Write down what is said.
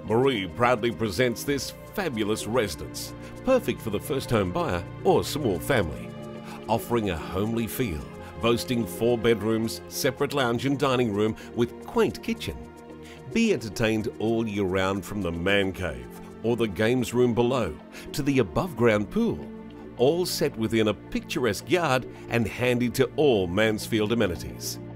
Maree proudly presents this fabulous residence, perfect for the first home buyer or small family. Offering a homely feel, boasting 4 bedrooms, separate lounge and dining room with quaint kitchen. Be entertained all year round from the man cave or the games room below to the above ground pool, all set within a picturesque yard and handy to all Mansfield amenities.